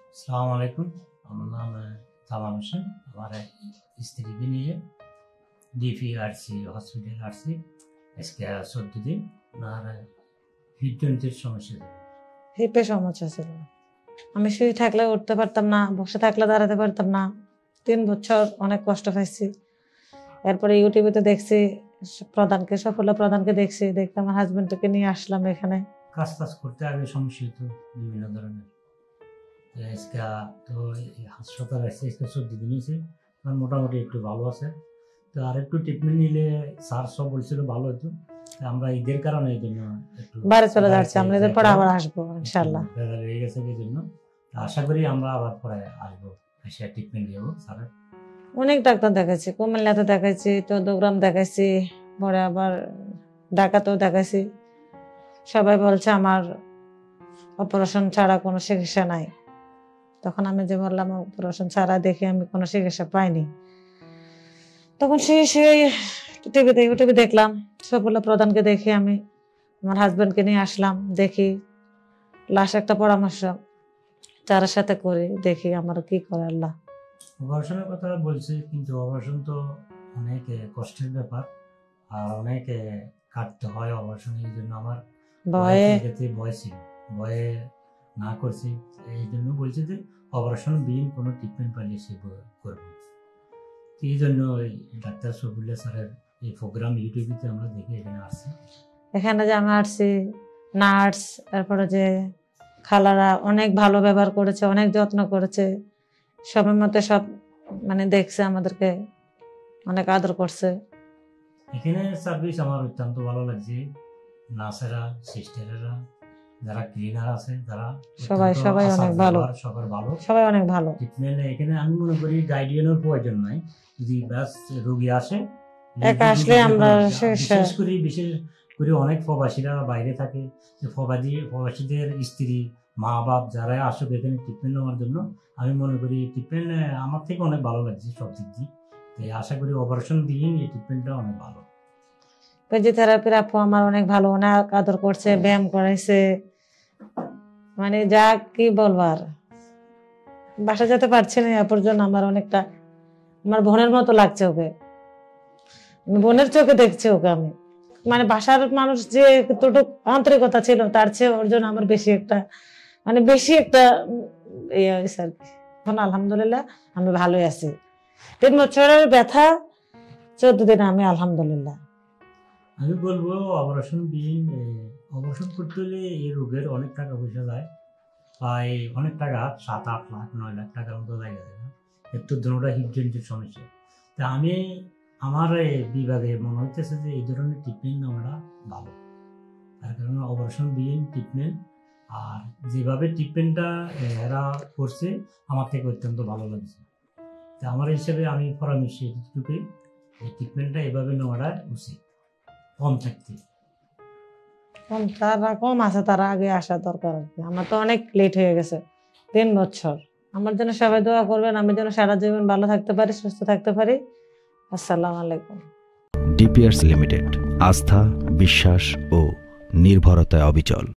আসসালামু আলাইকুম। আমার নাম তামাম হোসেন। আমার স্ত্রীকে নিয়ে ডিপিআরসি হসপিটাল আসছি আজকে 14 দিন। আর হৃদযন্ত্রের সমস্যা ছিল। হিপে সমস্যা ছিল। আমি শুয়ে থাকলে উঠতে পারতাম না, বসে থাকলে দাঁড়াতে পারতাম না। 3 বছর অনেক কষ্ট পাইছি। এরপরে ইউটিউবে দেখছি সফল প্রধানকে দেখছি, দেখতে আমার হাজবেন্ডকে নিয়ে আসলাম এখানে। কাজ করতে আগে সমস্যা হতো বিভিন্ন ধরনের। আজকে তো হাসপাতাল আসছে, আজকে 14 দিন হয়েছে। মোটামুটি একটু ভালো আছে। তো আর একটু ট্রিটমেন্ট নিলে স্যার সব বলছিল ভালো হতো। আমরা ঈদের কারণে এই জন্য একটু বাইরে চলে যাচ্ছি। আমরা ঈদের পরে আবার আসবো ইনশাআল্লাহ। হয়ে গেছে এই জন্য আশা করি আমরা আবার পরে আসবো, এসে ট্রিটমেন্ট নিব। স্যারের অনেক ডাক্তার দেখাইছি, কুমিল্লাতে দেখাইছি, চৌদ্দগ্রাম দেখাইছি, পরে আবার ঢাকাতেও দেখাইছি। সবাই বলছে আমার অপারেশন ছাড়া কোনো চিকিৎসা নাই। তখন আমি যে বললাম অপারেশন ছাড়া দেখে আমি কোনো চিকিৎসা পাইনি। তখন সেই টিভিতে দেখলাম, সফল প্রধানকে দেখে আমি আমার হাজবেন্ডকে নিয়ে আসলাম। দেখি লাস্ট একটা পরামর্শ যার সাথে করি, দেখি আমার কি করে আল্লাহ। অপারেশনের কথা বলছে, কিন্তু অপারেশন তো অনেক কষ্টের ব্যাপার, আর অনেক কাটতে হয় অপারেশনের। এই জন্য আমার ভয় ছিল, ভয়ে না করছি। এই জন্য বলছে যে অপারেশন বিহীন কোনো ট্রিটমেন্ট পাইলে সে করবো। এই জন্য ডাক্তার শফিউল্লাহ স্যারের এই প্রোগ্রাম ইউটিউবে আমরা দেখে এখানে আসছি। এখানে যে আমি আসছি, নার্স তারপরে যে খালারা অনেক ভালো ব্যবহার করেছে, অনেক যত্ন করেছে। সবার মতে সব মানে দেখছে, আমাদেরকে অনেক আদর করছে। এখানে সার্ভিস আমার অত্যন্ত ভালো লাগছে। নার্সেরা, সিস্টারেরা, যারা ক্লিনার আছে, যারা সবাই অনেক ভালো, সবাই অনেক ভালো ট্রিটমেন্ট। এখানে আমি মনে করি গাইডিয়ানের প্রয়োজন নাই। যদি ব্যাস রোগী আসে, একা আসলে আমরা বিশেষ করে অনেক প্রবাসীরা বাইরে থাকে, প্রবাসীদের স্ত্রী, মা বাপ যারা আসুক এখানে ট্রিটমেন্ট নেওয়ার জন্য, আমি মনে করি ট্রিটমেন্ট আমার থেকে অনেক ভালো লাগছে সব দিক দিয়ে। তাই আশা করি অপারেশন বিহীন এই ট্রিটমেন্টটা অনেক ভালো। ফিজিওথেরাপির আপু আমার অনেক ভালো, অনেক আদর করছে, ব্যায়াম করাইছে, মানে যা কি বলবার। বাসা যেতে পারছি না আপুর জন্য। আমার অনেকটা আমার বোনের মতো লাগছে ওকে, বোনের চোখে দেখছি ওকে আমি। মানে বাসার মানুষ যে কতটুকু আন্তরিকতা ছিল, তার চেয়ে ওর জন্য আমার বেশি একটা ইয়ে হয়েছে আর কি। এখন আলহামদুলিল্লাহ আমি ভালোই আছি। 3 বছরের ব্যথা 14 দিন আমি আলহামদুলিল্লাহ। আমি বলবো অপারেশন করতে হলে এই রোগের অনেক টাকা পয়সা যায়, প্রায় অনেক টাকা, 7-8 লাখ 9 লাখ টাকার মতো লাগে। একটু দুটোটা হৃদযন্ত্রের সমস্যা। তা আমার বিভাগে মনে হচ্ছে যে এই ধরনের ট্রিটমেন্ট নেওয়াটা ভালো। তার কারণে অপারেশন বিহীন ট্রিটমেন্ট, আর যেভাবে ট্রিটমেন্টটা এরা করছে আমার থেকে অত্যন্ত ভালো লাগছে। তা আমার হিসেবে আমি পরামর্শ এটুকুই, এই ট্রিটমেন্টটা এভাবে নেওয়াটা উচিত, কম থাকতে। তারা কম আছে, তারা আগে আসা দরকার আর কি। আমার তো অনেক লেট হয়ে গেছে, 3 বছর। আমার জন্য সবাই দোয়া করবেন, আমি যেন সারা জীবন ভালো থাকতে পারি, সুস্থ থাকতে পারি। আসসালামু আলাইকুম। ডিপিআরসি লিমিটেড, আস্থা, বিশ্বাস ও নির্ভরতায় অবিচল।